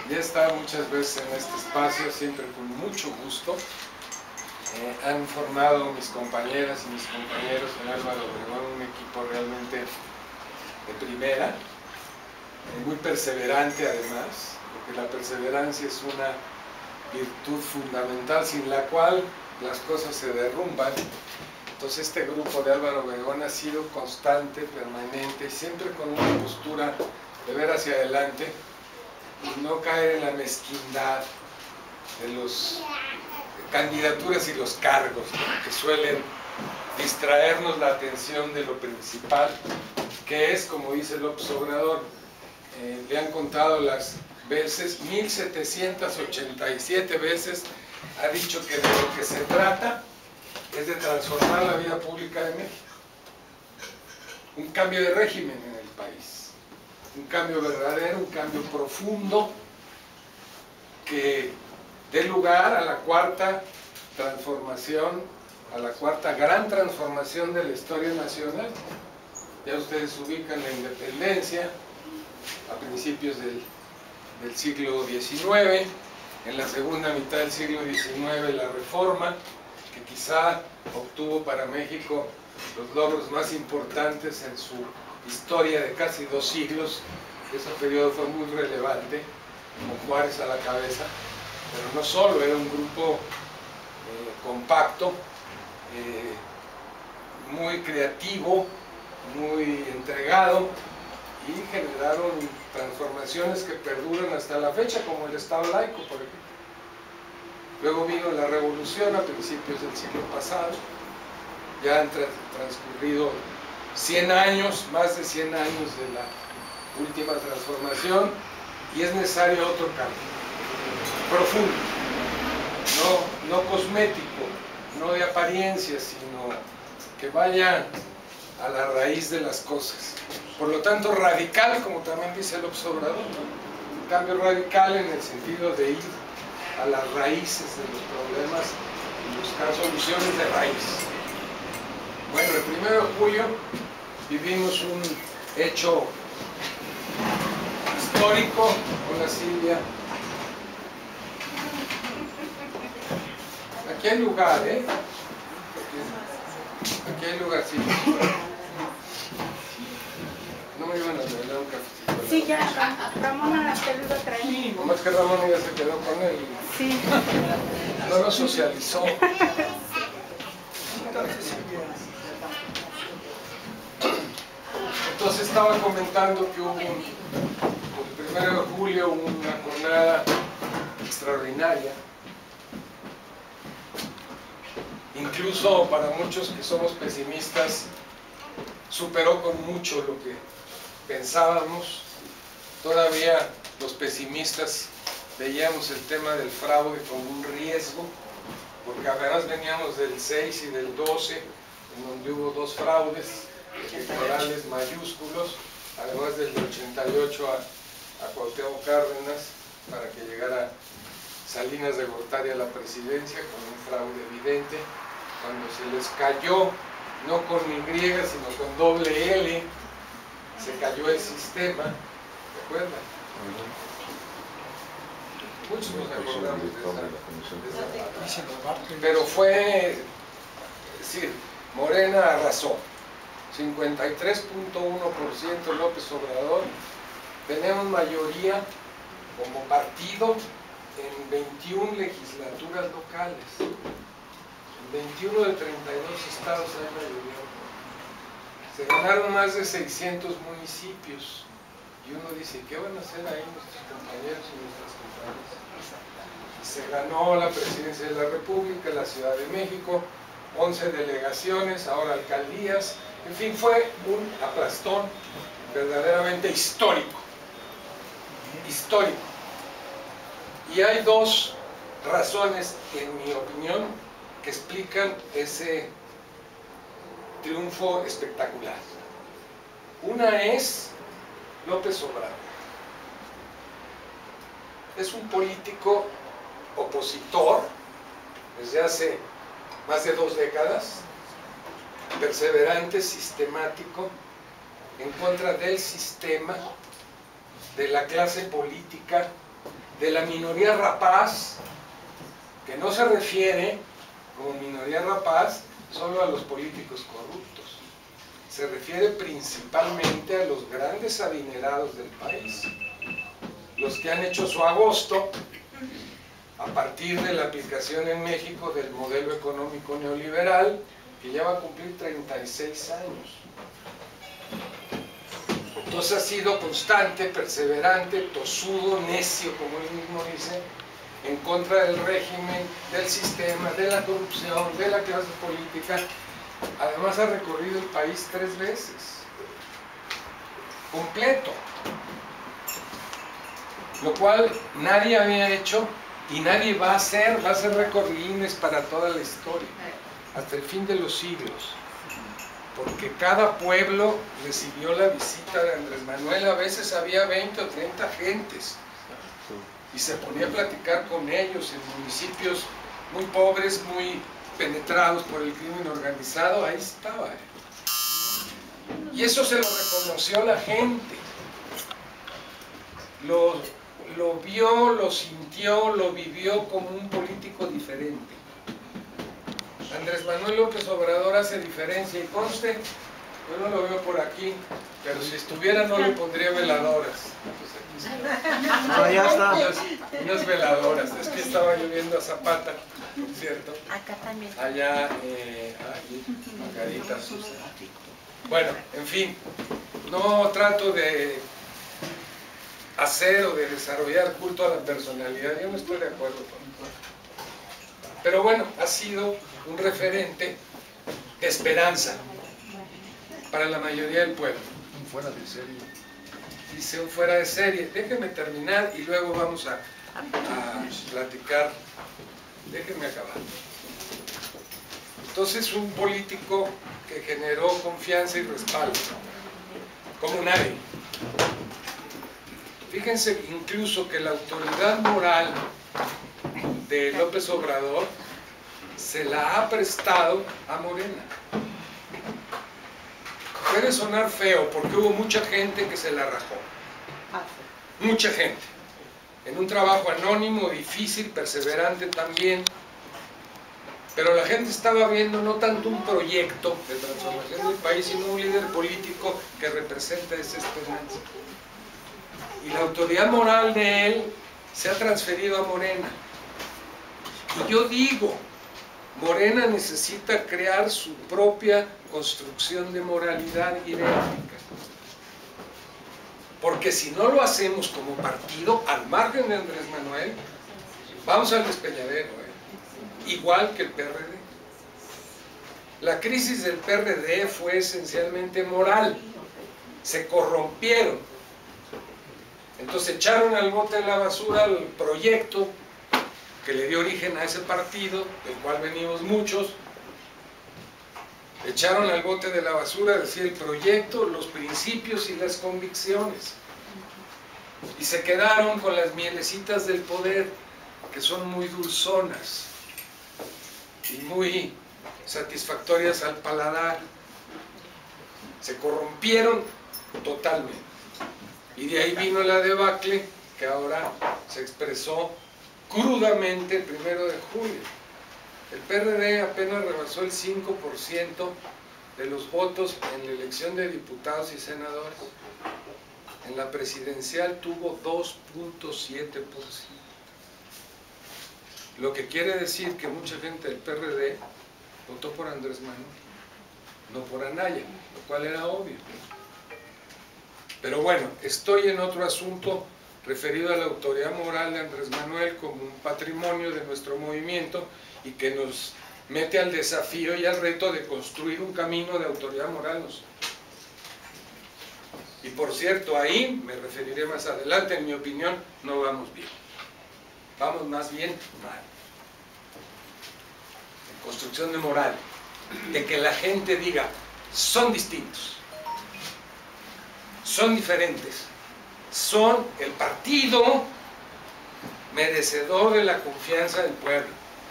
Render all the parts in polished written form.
Ya he estado muchas veces en este espacio, siempre con mucho gusto. Han formado mis compañeras y mis compañeros en Álvaro Obregón un equipo realmente de primera, muy perseverante además, porque la perseverancia es una virtud fundamental sin la cual las cosas se derrumban. Entonces este grupo de Álvaro Obregón ha sido constante, permanente, siempre con una postura de ver hacia adelante y no caer en la mezquindad de las candidaturas y los cargos, ¿no?, que suelen distraernos la atención de lo principal, que es, como dice López Obrador, le han contado las veces, 1787 veces ha dicho que de lo que se trata es de transformar la vida pública de México. Un cambio de régimen en el país, un cambio verdadero, un cambio profundo que dé lugar a la cuarta transformación, a la cuarta gran transformación de la historia nacional. Ya ustedes ubican la independencia a principios del siglo XIX, en la segunda mitad del siglo XIX la reforma, que quizá obtuvo para México los logros más importantes en su historia de casi 2 siglos. Ese periodo fue muy relevante, con Juárez a la cabeza, pero no solo, era un grupo compacto, muy creativo, muy entregado, y generaron transformaciones que perduran hasta la fecha, como el Estado laico, por ejemplo. Luego vino la revolución a principios del siglo pasado, ya han transcurrido 100 años, más de 100 años de la última transformación, y es necesario otro cambio, profundo, no cosmético, no de apariencia, sino que vaya a la raíz de las cosas. Por lo tanto, radical, como también dice López Obrador, ¿no? Un cambio radical en el sentido de ir a las raíces de los problemas y buscar soluciones de raíz. Bueno, el 1 de julio vivimos un hecho histórico. Hola, Silvia. Aquí hay lugar, ¿eh? Aquí hay lugarcito. No me iban a regalar un cafecito. Sí, ya, Ramona te lo iba a traer. Nomás que Ramona ya se quedó con él. Sí. No lo socializó. Entonces estaba comentando que hubo el 1 de julio una jornada extraordinaria. Incluso para muchos que somos pesimistas, superó con mucho lo que pensábamos. Todavía los pesimistas veíamos el tema del fraude como un riesgo, porque además veníamos del 6 y del 12, en donde hubo 2 fraudes electorales mayúsculos, además del 88 a Cuauhtémoc Cárdenas, para que llegara Salinas de Gortari a la presidencia con un fraude evidente. Cuando se les cayó, no con Y, sino con doble L, se cayó el sistema, ¿se acuerdan? Muchos nos acordamos de esa parte. Pero fue, es decir, Morena arrasó, 53.1% López Obrador, tenemos mayoría como partido en 21 legislaturas locales. 21 de 32 estados hay mayoría. Se ganaron más de 600 municipios. Y uno dice, ¿qué van a hacer ahí nuestros compañeros y nuestras compañeras? Y se ganó la presidencia de la República, la Ciudad de México, 11 delegaciones, ahora alcaldías. En fin, fue un aplastón verdaderamente histórico. Histórico. Y hay 2 razones, en mi opinión, que explican ese triunfo espectacular. Una es López Obrador. Es un político opositor desde hace más de 2 décadas, perseverante, sistemático, en contra del sistema, de la clase política de la minoría rapaz, que no se refiere como minoría rapaz solo a los políticos corruptos, se refiere principalmente a los grandes adinerados del país, los que han hecho su agosto a partir de la aplicación en México del modelo económico neoliberal, que ya va a cumplir 36 años. Entonces ha sido constante, perseverante, tosudo, necio, como él mismo dice, en contra del régimen, del sistema, de la corrupción, de la clase política. Además ha recorrido el país 3 veces, completo, lo cual nadie había hecho y nadie va a hacer recordines para toda la historia, hasta el fin de los siglos. Porque cada pueblo recibió la visita de Andrés Manuel, a veces había 20 o 30 gentes, y se ponía a platicar con ellos en municipios muy pobres, muy penetrados por el crimen organizado, ahí estaba. Y eso se lo reconoció la gente, lo vio, lo sintió, lo vivió como un político diferente. Andrés Manuel López Obrador hace diferencia, y conste, yo no lo veo por aquí, pero si estuviera no le pondría veladoras. No, ya está. Unas veladoras, es que estaba lloviendo a Zapata, ¿cierto? Acá también. Allá, allí, Margarita, Susana. Bueno, en fin, no trato de hacer o de desarrollar culto a la personalidad, yo no estoy de acuerdo con eso. Pero bueno, ha sido un referente de esperanza para la mayoría del pueblo. Un fuera de serie. Dice un fuera de serie. Déjenme terminar y luego vamos a platicar. Déjenme acabar. Entonces, un político que generó confianza y respaldo, como nadie. Fíjense incluso que la autoridad moral de López Obrador se la ha prestado a Morena. Puede sonar feo porque hubo mucha gente que se la rajó. Mucha gente. En un trabajo anónimo, difícil, perseverante también. Pero la gente estaba viendo no tanto un proyecto de transformación del país, sino un líder político que representa esa esperanza. Y la autoridad moral de él se ha transferido a Morena. Y yo digo, Morena necesita crear su propia construcción de moralidad y de ética. Porque si no lo hacemos como partido, al margen de Andrés Manuel, vamos al despeñadero, igual que el PRD. La crisis del PRD fue esencialmente moral. Se corrompieron. Entonces echaron al bote de la basura el proyecto que le dio origen a ese partido, del cual venimos muchos. Echaron al bote de la basura, decía, el proyecto, los principios y las convicciones. Y se quedaron con las mielecitas del poder, que son muy dulzonas y muy satisfactorias al paladar. Se corrompieron totalmente. Y de ahí vino la debacle, que ahora se expresó crudamente el 1 de julio. El PRD apenas rebasó el 5% de los votos en la elección de diputados y senadores. En la presidencial tuvo 2.7%. Lo que quiere decir que mucha gente del PRD votó por Andrés Manuel, no por Anaya, lo cual era obvio. Pero bueno, estoy en otro asunto referido a la autoridad moral de Andrés Manuel como un patrimonio de nuestro movimiento y que nos mete al desafío y al reto de construir un camino de autoridad moral nosotros. Y por cierto, ahí me referiré más adelante, en mi opinión, no vamos bien. Vamos más bien mal. En construcción de moral, de que la gente diga, son distintos, son diferentes, son el partido merecedor de la confianza del pueblo.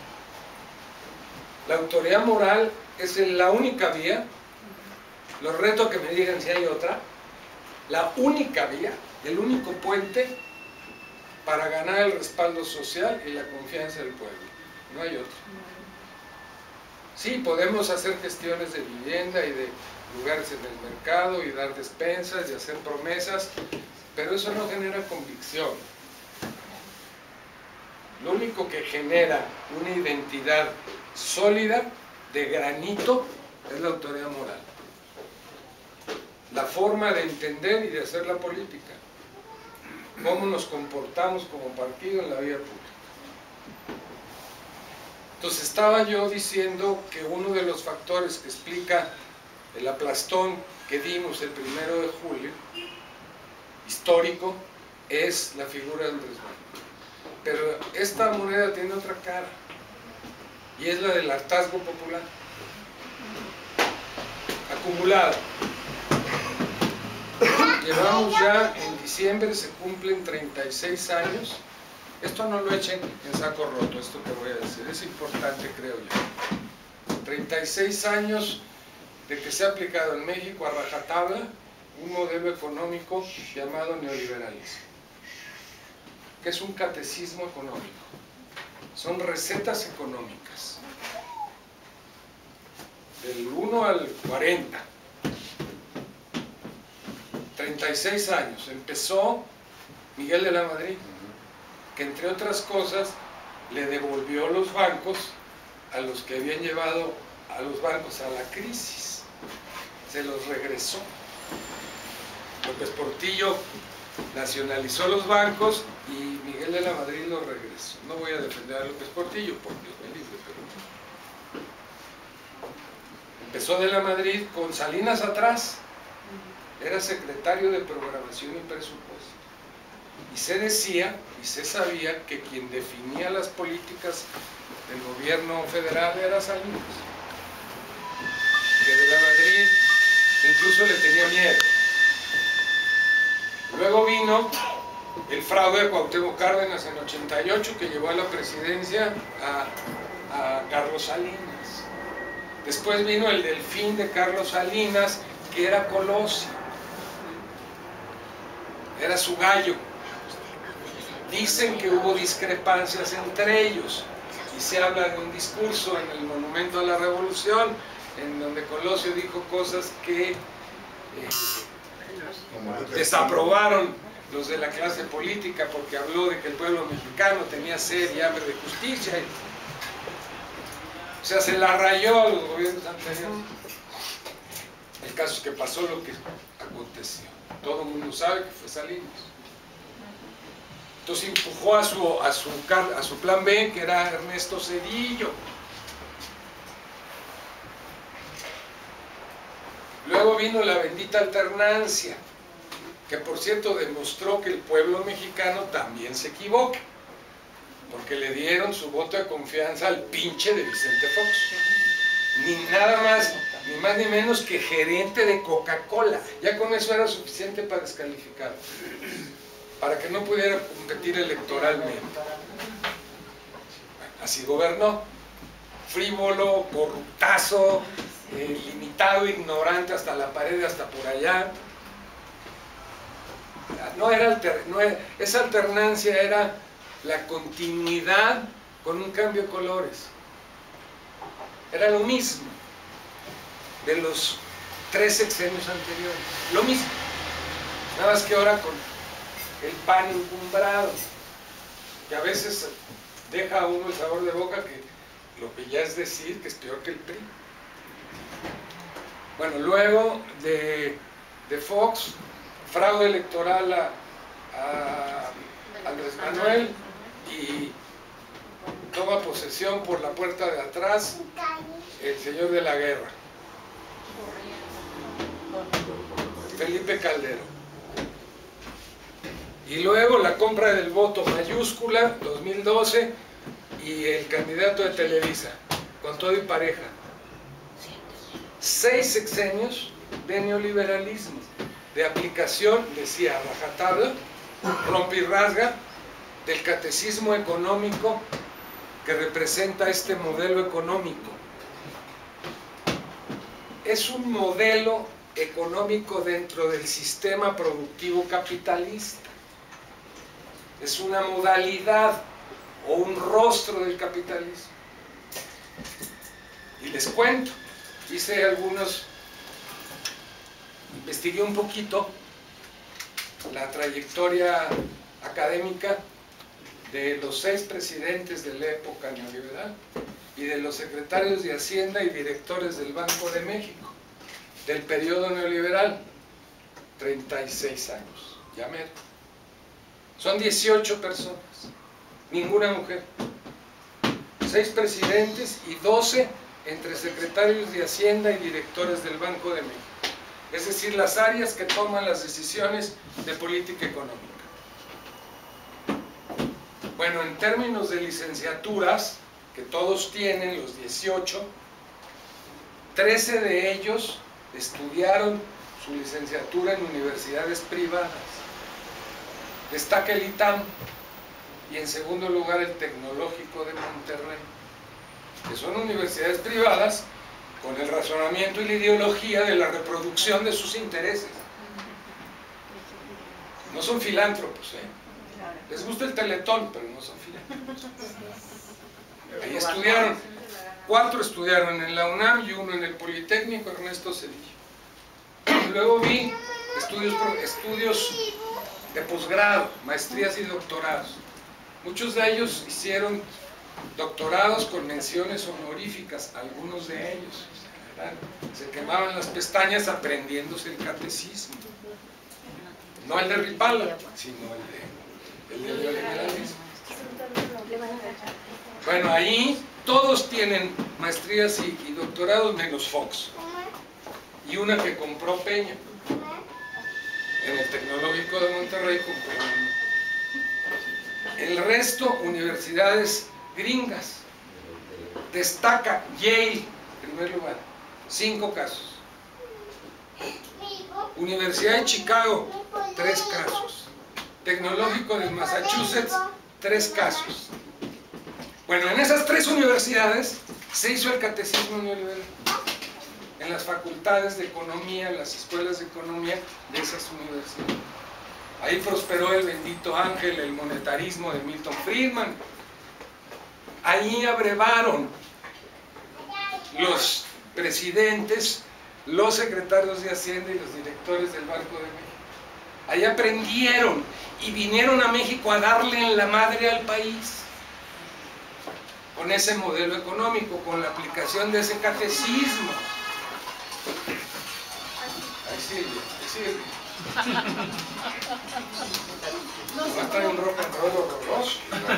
La autoridad moral es la única vía, los reto que me digan si hay otra, la única vía, el único puente para ganar el respaldo social y la confianza del pueblo. No hay otro. Sí, podemos hacer gestiones de vivienda y de lugares en el mercado y dar despensas y hacer promesas, pero eso no genera convicción. Lo único que genera una identidad sólida, de granito, es la autoridad moral. La forma de entender y de hacer la política. Cómo nos comportamos como partido en la vida pública. Entonces estaba yo diciendo que uno de los factores que explica el aplastón que dimos el 1 de julio, histórico, es la figura de Andrés Manuel. Pero esta moneda tiene otra cara, y es la del hartazgo popular, acumulado. Llevamos ya, en diciembre se cumplen 36 años. Esto no lo echen en saco roto, esto que voy a decir, es importante, creo yo. 36 años de que se ha aplicado en México a rajatabla un modelo económico llamado neoliberalismo, que es un catecismo económico, son recetas económicas, del 1 al 40, 36 años. Empezó Miguel de la Madrid, que entre otras cosas le devolvió los bancos a los que habían llevado a los bancos a la crisis, se los regresó. López Portillo nacionalizó los bancos y Miguel de la Madrid los regresó. No voy a defender a López Portillo, por Dios me libre, pero empezó de la Madrid con Salinas atrás, era secretario de Programación y Presupuesto. Y se decía y se sabía que quien definía las políticas del gobierno federal era Salinas. Que de la Madrid incluso le tenía miedo. Luego vino el fraude de Cuauhtémoc Cárdenas en 88, que llevó a la presidencia a Carlos Salinas. Después vino el delfín de Carlos Salinas, que era Colosio. Era su gallo. Dicen que hubo discrepancias entre ellos y se habla de un discurso en el Monumento a la Revolución en donde Colosio dijo cosas que desaprobaron los de la clase política, porque habló de que el pueblo mexicano tenía sed y hambre de justicia. O sea, se la rayó a los gobiernos anteriores. El caso es que pasó lo que aconteció. Todo el mundo sabe que fue Salinas. Entonces empujó a su plan B, que era Ernesto Zedillo. Luego vino la bendita alternancia, que por cierto demostró que el pueblo mexicano también se equivoca, porque le dieron su voto de confianza al pinche de Vicente Fox. Ni nada más, ni más ni menos que gerente de Coca-Cola. Ya con eso era suficiente para descalificarlo, para que no pudiera competir electoralmente. Así gobernó, frívolo, corruptazo, limitado, ignorante hasta la pared, hasta por allá. Esa alternancia era la continuidad con un cambio de colores. Era lo mismo de los 3 sexenios anteriores, lo mismo, nada más que ahora con el pan encumbrado, que a veces deja a uno el sabor de boca, que lo que ya es decir que es peor que el PRI. Bueno, luego de Fox, fraude electoral a Andrés Manuel y toma posesión por la puerta de atrás el señor de la Guerra, Felipe Calderón. Y luego la compra del voto mayúscula, 2012, y el candidato de Televisa, con todo y pareja. 6 sexenios de neoliberalismo, de aplicación, decía, rajatabla, rompe y rasga, del catecismo económico que representa este modelo económico. Es un modelo económico dentro del sistema productivo capitalista. es una modalidad o un rostro del capitalismo. Y les cuento, investigué un poquito la trayectoria académica de los 6 presidentes de la época neoliberal y de los secretarios de Hacienda y directores del Banco de México del periodo neoliberal. 36 años, ya mero. Son 18 personas, ninguna mujer. 6 presidentes y 12 entre secretarios de Hacienda y directores del Banco de México. Es decir, las áreas que toman las decisiones de política económica. Bueno, en términos de licenciaturas, que todos tienen, los 18, 13 de ellos estudiaron su licenciatura en universidades privadas. Destaca el ITAM y en segundo lugar el Tecnológico de Monterrey, que son universidades privadas con el razonamiento y la ideología de la reproducción de sus intereses. No son filántropos, les gusta el Teletón, pero no son filántropos. Ahí estudiaron, 4 estudiaron en la UNAM y 1 en el Politécnico Ernesto Zedillo. Luego vi estudios de posgrado, maestrías y doctorados. Muchos de ellos hicieron doctorados con menciones honoríficas, algunos de ellos. Se quemaban las pestañas aprendiéndose el catecismo. No el de Ripala, sino el de neoliberalismo. Bueno, ahí todos tienen maestrías y doctorados menos Fox. Y una que compró Peña. En el Tecnológico de Monterrey compró uno. El resto, universidades gringas. Destaca Yale, en primer lugar, 5 casos. Universidad de Chicago, 3 casos. Tecnológico de Massachusetts, 3 casos. Bueno, en esas 3 universidades se hizo el catecismo neoliberal. En las facultades de economía, en las escuelas de economía de esas universidades. Ahí prosperó el bendito ángel, el monetarismo de Milton Friedman. Ahí abrevaron los presidentes, los secretarios de Hacienda y los directores del Banco de México. Ahí aprendieron y vinieron a México a darle en la madre al país con ese modelo económico, con la aplicación de ese catecismo. Ahí Silvia. No trae un rock and roll horroroso.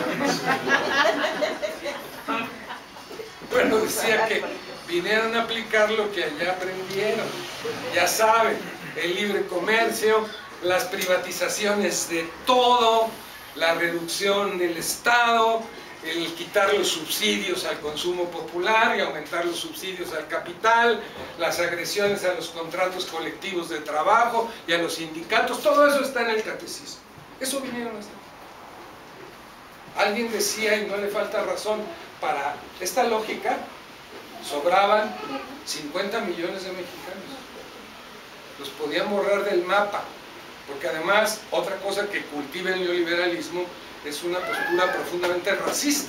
Bueno, decía que vinieron a aplicar lo que allá aprendieron. Ya saben, el libre comercio, las privatizaciones de todo, la reducción del Estado, el quitar los subsidios al consumo popular y aumentar los subsidios al capital, las agresiones a los contratos colectivos de trabajo y a los sindicatos, todo eso está en el catecismo. Eso vinieron hasta aquí. Alguien decía, y no le falta razón, para esta lógica sobraban 50 millones de mexicanos. Los podían borrar del mapa, porque además otra cosa que cultiva el neoliberalismo es una postura profundamente racista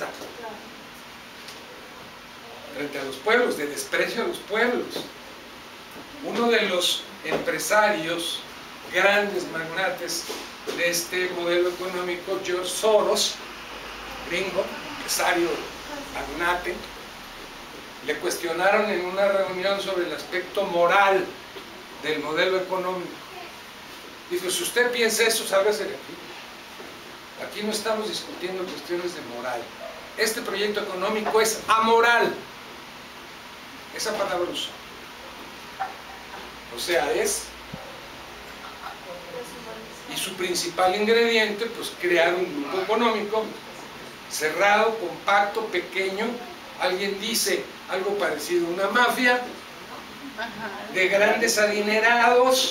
frente a los pueblos, de desprecio a los pueblos. Uno de los empresarios, grandes magnates de este modelo económico, George Soros, gringo, empresario, magnate, le cuestionaron en una reunión sobre el aspecto moral del modelo económico. Dijo, si usted piensa eso, sálgase de aquí. Aquí no estamos discutiendo cuestiones de moral. Este proyecto económico es amoral. Esa palabra usó. O sea, es... Y su principal ingrediente, pues crear un grupo económico cerrado, compacto, pequeño. Alguien dice algo parecido a una mafia, de grandes adinerados,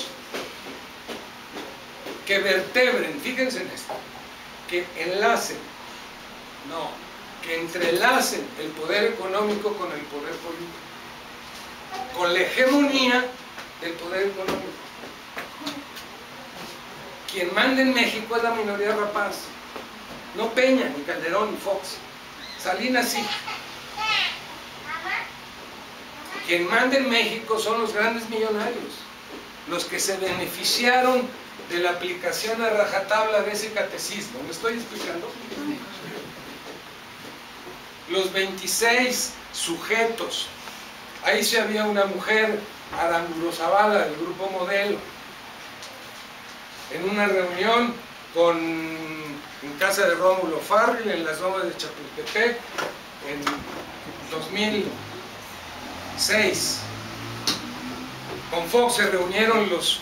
que vertebren, fíjense en esto, que enlacen, no, que entrelacen el poder económico con el poder político, con la hegemonía del poder económico. Quien manda en México es la minoría rapaz, no Peña, ni Calderón, ni Fox. Salinas sí. Quien manda en México son los grandes millonarios, los que se beneficiaron de la aplicación a rajatabla de ese catecismo. ¿Me estoy explicando? Los 26 sujetos, ahí sí había una mujer, Aramburu Zavala, del Grupo Modelo, en una reunión en casa de Rómulo Farril, en las lomas de Chapultepec, en 2006. Con Fox se reunieron los...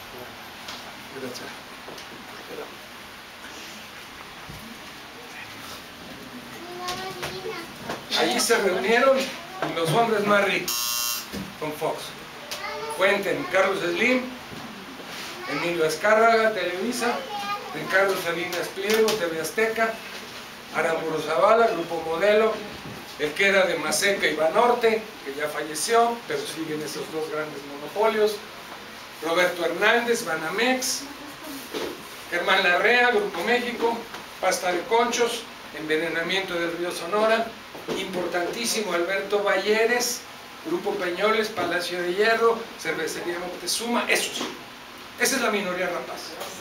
Allí se reunieron los hombres más ricos con Fox. Cuenten Carlos Slim, Emilio Azcárraga, Televisa, Ricardo Salinas Pliego, TV Azteca, Aramburu Zavala, Grupo Modelo, el que era de Maseca y Banorte, que ya falleció, pero siguen esos dos grandes monopolios, Roberto Hernández, Banamex, Germán Larrea, Grupo México, Pasta de Conchos, Envenenamiento del Río Sonora, importantísimo Alberto Balleres, Grupo Peñoles, Palacio de Hierro, Cervecería Moctezuma, esos. Esa es la minoría rapaz.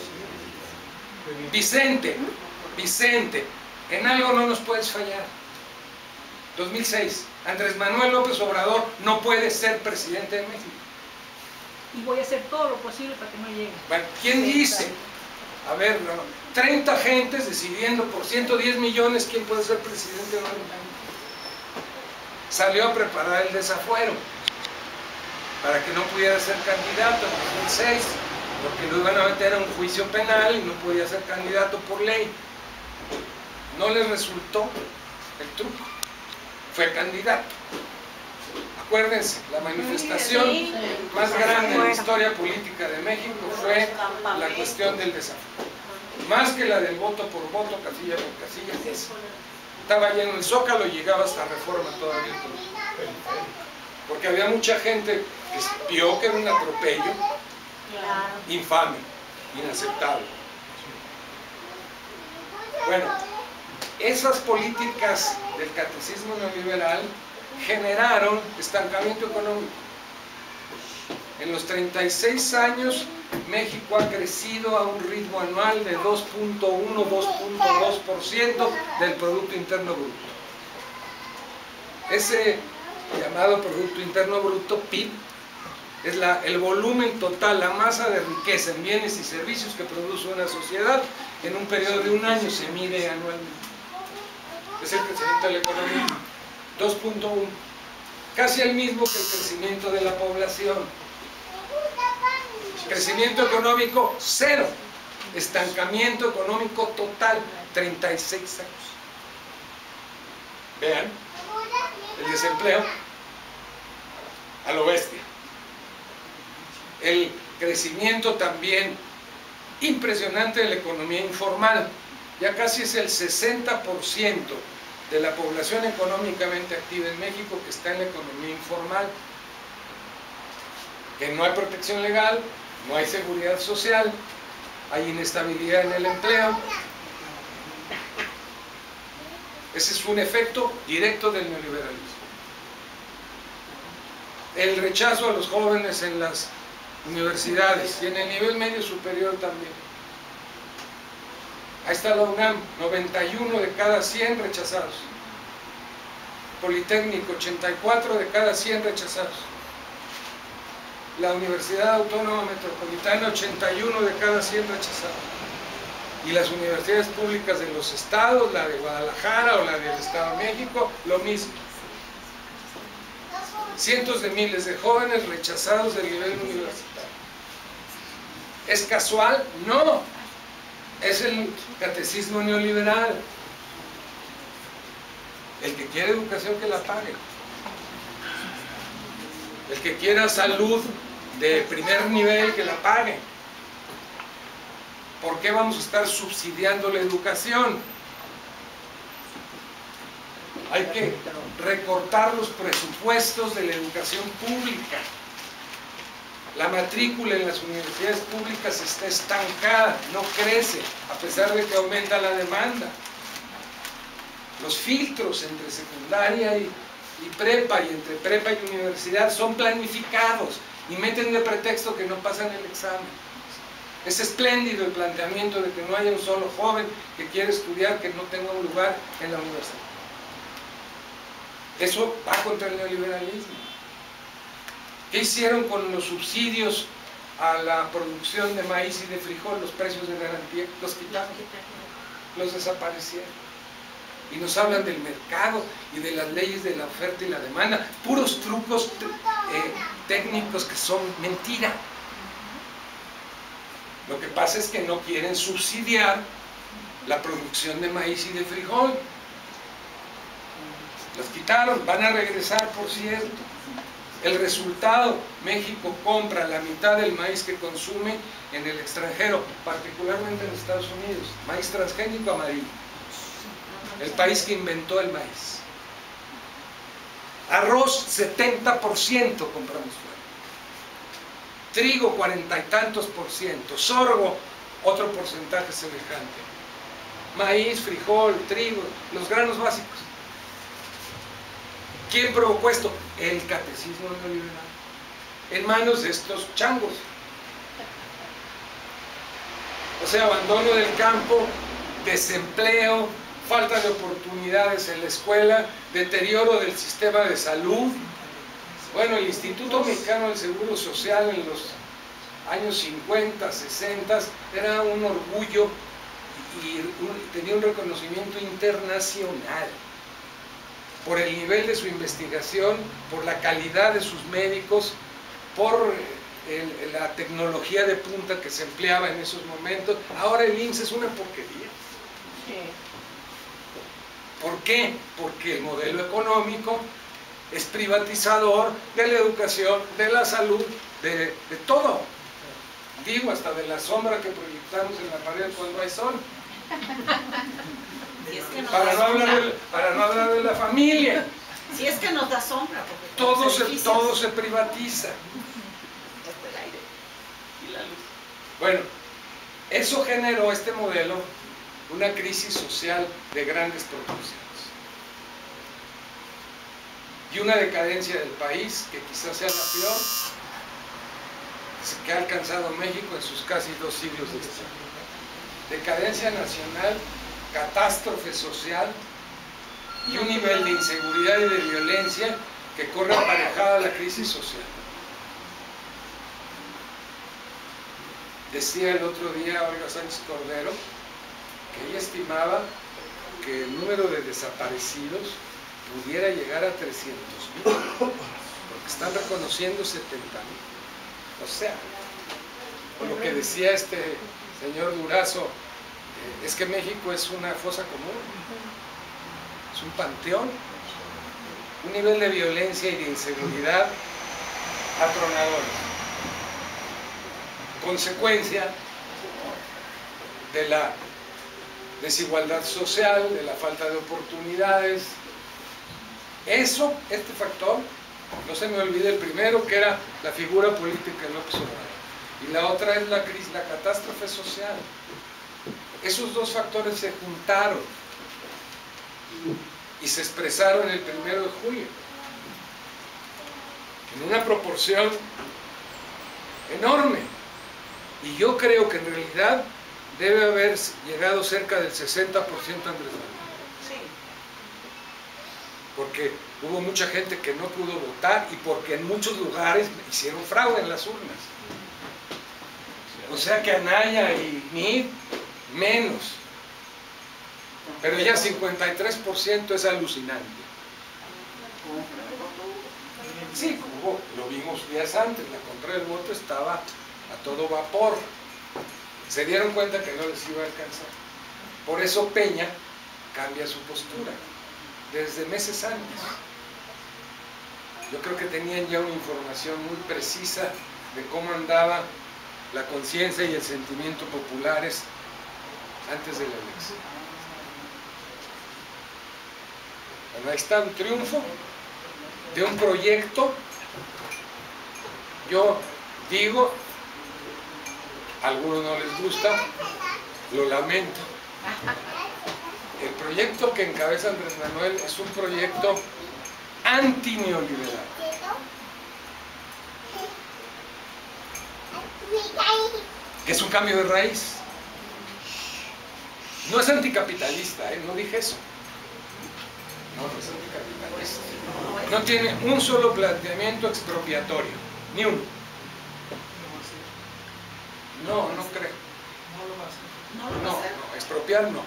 Vicente, en algo no nos puedes fallar. 2006, Andrés Manuel López Obrador no puede ser presidente de México. Y voy a hacer todo lo posible para que no llegue. Bueno, ¿quién dice? A ver, 30 gentes decidiendo por 110 millones quién puede ser presidente de México. Salió a preparar el desafuero para que no pudiera ser candidato en 2006, porque lo iban a meter a un juicio penal y no podía ser candidato por ley. No les resultó el truco, fue candidato. Acuérdense, la manifestación más grande en la historia política de México fue la cuestión del desafuero. Más que la del voto por voto, casilla por casilla, eso. Estaba lleno el Zócalo y llegaba hasta Reforma todavía. Porque había mucha gente que vio que era un atropello infame, inaceptable. Bueno, esas políticas del catecismo neoliberal generaron estancamiento económico. En los 36 años, México ha crecido a un ritmo anual de 2.1, 2.2% del Producto Interno Bruto. Ese llamado Producto Interno Bruto, PIB, es el volumen total, la masa de riqueza en bienes y servicios que produce una sociedad en un periodo de un año, se mide anualmente. Es el crecimiento de la economía. 2.1, casi el mismo que el crecimiento de la población. Crecimiento económico, 0. Estancamiento económico total, 36 años. Vean, el desempleo a lo bestia. El crecimiento también impresionante de la economía informal. Ya casi es el 60% de la población económicamente activa en México que está en la economía informal. Que no hay protección legal, no hay seguridad social, hay inestabilidad en el empleo. Ese es un efecto directo del neoliberalismo. El rechazo a los jóvenes en las universidades y en el nivel medio superior también. Ahí está la UNAM, 91 de cada 100 rechazados. Politécnico, 84 de cada 100 rechazados. La Universidad Autónoma Metropolitana, 81 de cada 100 rechazados. Y las universidades públicas de los estados, la de Guadalajara o la del Estado de México, lo mismo. Cientos de miles de jóvenes rechazados del nivel universitario. ¿Es casual? No. Es el catecismo neoliberal. El que quiere educación, que la pague. El que quiera salud de primer nivel, que la pague. ¿Por qué vamos a estar subsidiando la educación? Hay que recortar los presupuestos de la educación pública. La matrícula en las universidades públicas está estancada, no crece, a pesar de que aumenta la demanda. Los filtros entre secundaria y prepa, y entre prepa y universidad, son planificados y meten de pretexto que no pasan el examen. Es espléndido el planteamiento de que no haya un solo joven que quiere estudiar que no tenga un lugar en la universidad. Eso va contra el neoliberalismo. ¿Qué hicieron con los subsidios a la producción de maíz y de frijol, los precios de garantía? Los quitaron, los desaparecieron. Y nos hablan del mercado y de las leyes de la oferta y la demanda, puros trucos técnicos que son mentira. Lo que pasa es que no quieren subsidiar la producción de maíz y de frijol. Los quitaron, van a regresar, por cierto. El resultado, México compra la mitad del maíz que consume en el extranjero, particularmente en Estados Unidos, maíz transgénico amarillo. El país que inventó el maíz. Arroz, 70% compramos fuera. Trigo, 40 y tantos %. Sorgo, otro porcentaje semejante. Maíz, frijol, trigo, los granos básicos. ¿Quién provocó esto? El catecismo neoliberal. En manos de estos changos. O sea, abandono del campo, desempleo, falta de oportunidades en la escuela, deterioro del sistema de salud. Bueno, el Instituto Mexicano del Seguro Social en los años 50, 60 era un orgullo y tenía un reconocimiento internacional por el nivel de su investigación, por la calidad de sus médicos, por la tecnología de punta que se empleaba en esos momentos. Ahora el IMSS es una porquería. ¿Por qué? Porque el modelo económico es privatizador de la educación, de la salud, de todo. Digo, hasta de la sombra que proyectamos en la pared cuando hay sol. Si es que nos Para da no hablar de la familia. Si es que nos da sombra, porque Todo se privatiza. el aire y la luz. Bueno, eso generó este modelo una crisis social de grandes proporciones y una decadencia del país que quizás sea la peor que ha alcanzado México en sus casi 2 siglos de historia. Decadencia nacional, catástrofe social y un nivel de inseguridad y de violencia que corre aparejada a la crisis social. Decía el otro día Olga Sánchez Cordero que ella estimaba que el número de desaparecidos pudiera llegar a 300,000, porque están reconociendo 70,000. O sea, por lo que decía este señor Durazo, es que México es una fosa común, es un panteón, un nivel de violencia y de inseguridad atronadores, consecuencia de la desigualdad social, de la falta de oportunidades. Este factor, no se me olvide el primero, que era la figura política de López Obrador, y la otra es la crisis, la catástrofe social. Esos dos factores se juntaron y se expresaron el 1 de julio en una proporción enorme, y yo creo que en realidad debe haber llegado cerca del 60% Andrés Manuel. Porque hubo mucha gente que no pudo votar y porque en muchos lugares hicieron fraude en las urnas. O sea que Anaya y Mid menos. Pero ya 53% es alucinante. Sí, lo vimos días antes, la compra del voto estaba a todo vapor. Se dieron cuenta que no les iba a alcanzar. Por eso Peña cambia su postura desde meses antes. Yo creo que tenían ya una información muy precisa de cómo andaba la conciencia y el sentimiento populares antes de la elección. Bueno, ahí está un triunfo de un proyecto. Yo digo, a algunos no les gusta, lo lamento. el proyecto que encabeza Andrés Manuel es un proyecto antineoliberal. Que es un cambio de raíz. No es anticapitalista, no dije eso. No es anticapitalista. No tiene un solo planteamiento expropiatorio, ni uno. No creo. No, expropiar no.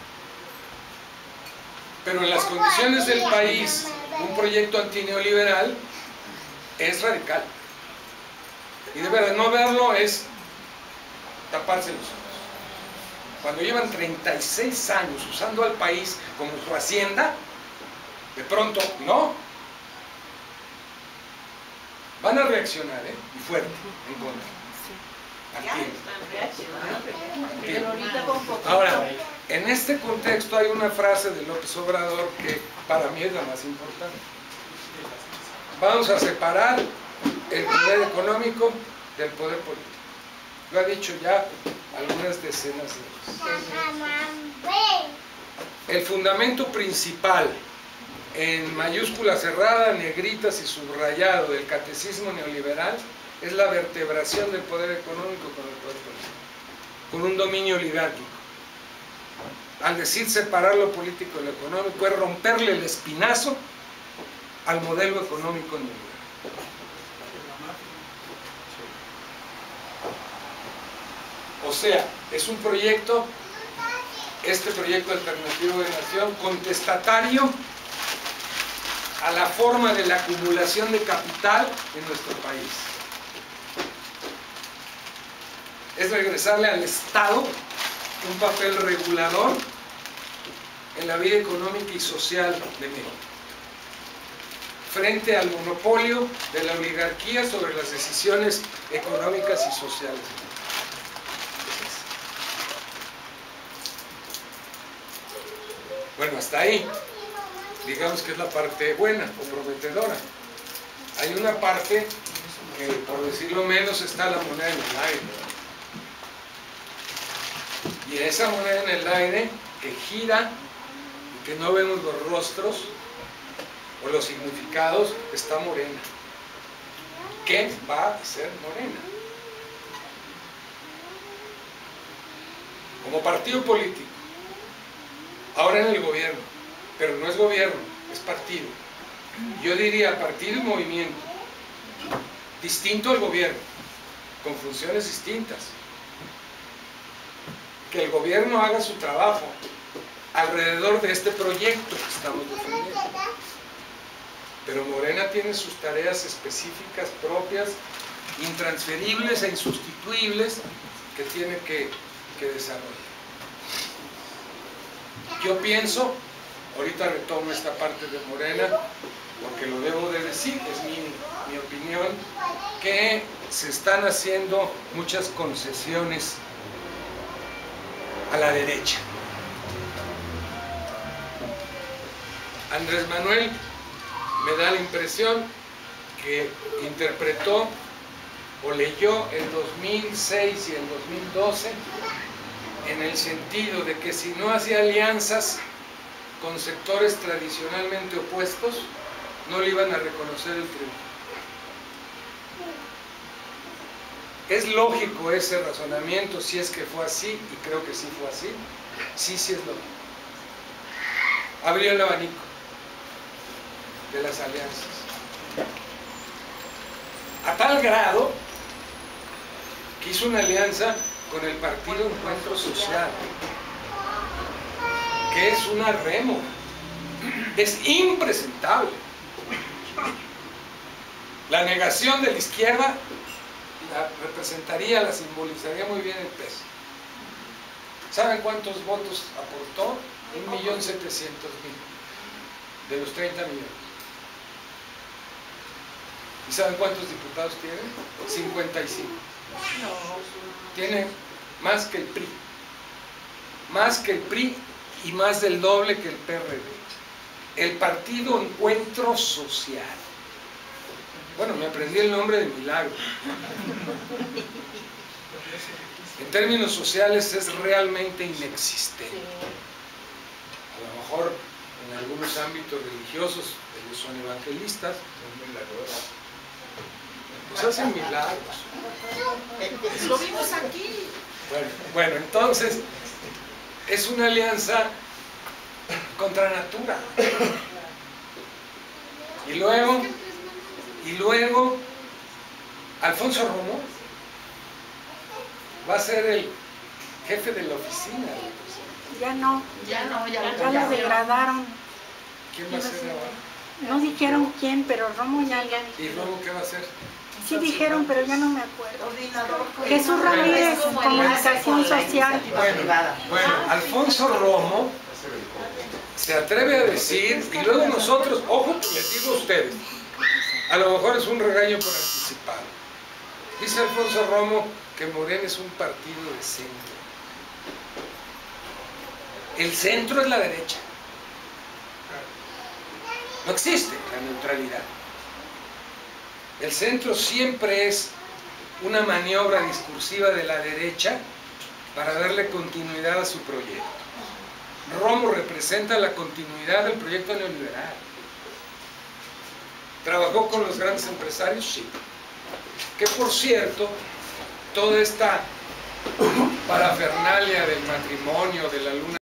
Pero en las condiciones del país, un proyecto antineoliberal es radical. Y de verdad, no verlo es taparse los ojos. Cuando llevan 36 años usando al país como su hacienda, de pronto, no. Van a reaccionar, y fuerte, en contra. Al tiempo. Ahora, en este contexto hay una frase de López Obrador que para mí es la más importante. Vamos a separar el poder económico del poder político. Lo ha dicho ya algunas decenas de veces. El fundamento principal, en mayúscula cerrada, negritas y subrayado, del catecismo neoliberal es la vertebración del poder económico con el poder político, con un dominio oligárquico. Al decir separar lo político de lo económico, es romperle el espinazo al modelo económico neoliberal. O sea, es un proyecto, este proyecto alternativo de nación, contestatario a la forma de la acumulación de capital en nuestro país. Es regresarle al Estado un papel regulador en la vida económica y social de México, frente al monopolio de la oligarquía sobre las decisiones económicas y sociales. Bueno, hasta ahí, digamos que es la parte buena o prometedora. Hay una parte que, por decirlo menos, está la moneda en el aire. Y esa moneda en el aire que gira y que no vemos los rostros o los significados, está Morena. ¿Qué va a ser Morena? Como partido político, ahora en el gobierno, pero no es gobierno, es partido. Yo diría partido y movimiento, distinto al gobierno, con funciones distintas. Que el gobierno haga su trabajo alrededor de este proyecto que estamos defendiendo. Pero Morena tiene sus tareas específicas, propias, intransferibles e insustituibles, que tiene que desarrollar. Yo pienso, ahorita retomo esta parte de Morena, porque lo debo de decir, es mi opinión, que se están haciendo muchas concesiones a la derecha. Andrés Manuel me da la impresión que interpretó o leyó el 2006 y el 2012 en el sentido de que si no hacía alianzas con sectores tradicionalmente opuestos, no le iban a reconocer el triunfo. Es lógico ese razonamiento, si es que fue así, y creo que sí fue así. Sí es lógico. Abrió el abanico de las alianzas. A tal grado que hizo una alianza con el Partido Encuentro Social, que es una rémora, es impresentable. La negación de la izquierda la representaría, la simbolizaría muy bien el peso. ¿Saben cuántos votos aportó? 1.700.000 de los 30 millones. ¿Y saben cuántos diputados tiene? 55. Tiene más que el PRI. Más que el PRI y más del doble que el PRD. El Partido Encuentro Social. Bueno, me aprendí el nombre de milagro. En términos sociales es realmente inexistente. mejor en algunos ámbitos religiosos ellos son evangelistas, pues hacen milagros. Lo vimos aquí. Bueno, entonces es una alianza contra natura. Y luego Alfonso Romo va a ser el jefe de la oficina. Ya no, Ya lo degradaron. ¿Quién va a ser ahora? No dijeron quién, pero Romo ya. ¿Y Romo qué va a hacer? Sí dijeron, pero ya no me acuerdo. Coordinador. Jesús Ramírez, Comunicación Social. Bueno, Alfonso Romo se atreve a decir, y luego nosotros, ojo, les digo a ustedes, a lo mejor es un regaño por anticipado. Dice Alfonso Romo que Morena es un partido de centro. El centro es la derecha. No existe la neutralidad. El centro siempre es una maniobra discursiva de la derecha para darle continuidad a su proyecto. Romo representa la continuidad del proyecto neoliberal. ¿Trabajó con los grandes empresarios? Sí. Que por cierto, toda esta parafernalia del matrimonio, de la luna